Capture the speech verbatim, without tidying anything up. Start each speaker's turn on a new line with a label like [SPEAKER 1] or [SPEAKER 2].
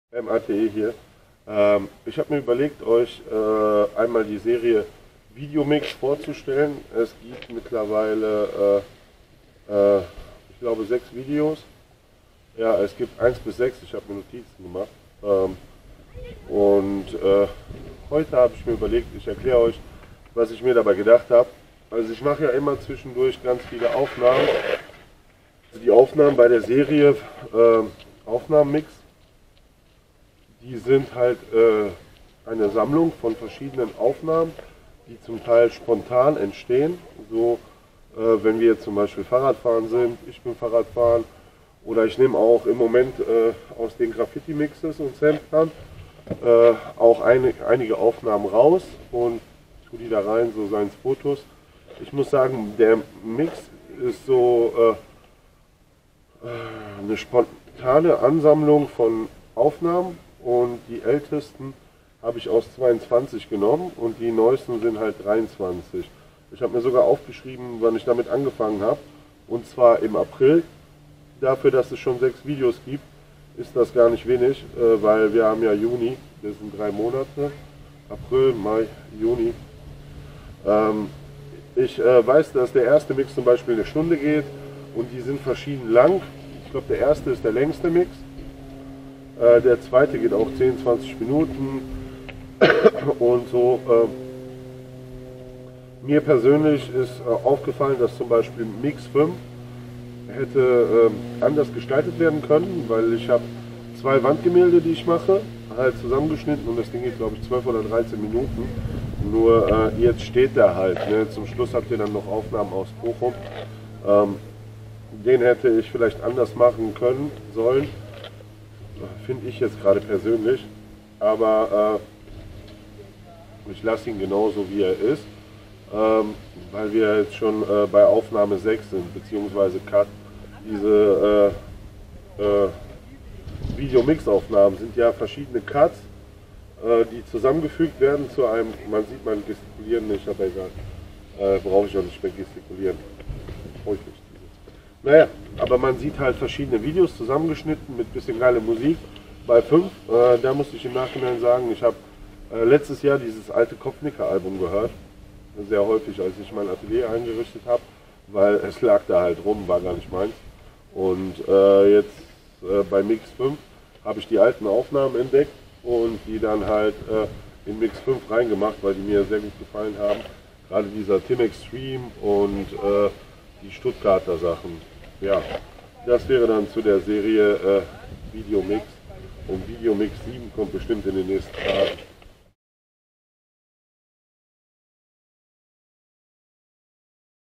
[SPEAKER 1] M A T E hier. Ähm, ich habe mir überlegt, euch äh, einmal die Serie Videomix vorzustellen. Es gibt mittlerweile, äh, äh, ich glaube, sechs Videos. Ja, es gibt eins bis sechs. Ich habe mir Notizen gemacht. Ähm, und äh, heute habe ich mir überlegt, ich erkläre euch, was ich mir dabei gedacht habe. Also ich mache ja immer zwischendurch ganz viele Aufnahmen. Also die Aufnahmen bei der Serie äh, Aufnahmenmix, die sind halt äh, eine Sammlung von verschiedenen Aufnahmen, die zum Teil spontan entstehen. So, äh, wenn wir jetzt zum Beispiel Fahrradfahren sind, ich bin Fahrradfahren, oder ich nehme auch im Moment äh, aus den Graffiti-Mixes und Samplern äh, auch eine, einige Aufnahmen raus und tue die da rein, so seien es Fotos. Ich muss sagen, der Mix ist so äh, eine spontane Ansammlung von Aufnahmen. Und die ältesten habe ich aus zweiundzwanzig genommen und die neuesten sind halt dreiundzwanzig. Ich habe mir sogar aufgeschrieben, wann ich damit angefangen habe. Und zwar im April. Dafür, dass es schon sechs Videos gibt, ist das gar nicht wenig, weil wir haben ja Juni, das sind drei Monate. April, Mai, Juni. Ich weiß, dass der erste Mix zum Beispiel eine Stunde geht und die sind verschieden lang. Ich glaube, der erste ist der längste Mix. Der zweite geht auch zehn, zwanzig Minuten und so. Äh, mir persönlich ist äh, aufgefallen, dass zum Beispiel Mix fünf hätte äh, anders gestaltet werden können, weil ich habe zwei Wandgemälde, die ich mache, halt zusammengeschnitten und das Ding geht, glaube ich, zwölf oder dreizehn Minuten. Nur äh, jetzt steht der halt. Ne? Zum Schluss habt ihr dann noch Aufnahmen aus Bochum. Ähm, den hätte ich vielleicht anders machen können, sollen. Finde ich jetzt gerade persönlich, aber äh, ich lasse ihn genauso wie er ist, ähm, weil wir jetzt schon äh, bei Aufnahme sechs sind, beziehungsweise Cut. Diese äh, äh, Videomix-Aufnahmen sind ja verschiedene Cuts, äh, die zusammengefügt werden zu einem, man sieht mein Gestikulieren nicht, aber egal, äh, brauche ich auch nicht mehr gestikulieren, brauche ich nicht. Naja, aber man sieht halt verschiedene Videos zusammengeschnitten mit bisschen geile Musik. Bei fünf, äh, da musste ich im Nachhinein sagen, ich habe äh, letztes Jahr dieses alte Kopfnicker-Album gehört. Sehr häufig, als ich mein Atelier eingerichtet habe, weil es lag da halt rum, war gar nicht meins. Und äh, jetzt äh, bei Mix fünf habe ich die alten Aufnahmen entdeckt und die dann halt äh, in Mix fünf reingemacht, weil die mir sehr gut gefallen haben. Gerade dieser Tim Extreme und äh, die Stuttgarter Sachen. Ja, das wäre dann zu der Serie äh, Videomix. Und Videomix sieben kommt bestimmt in den nächsten Tagen.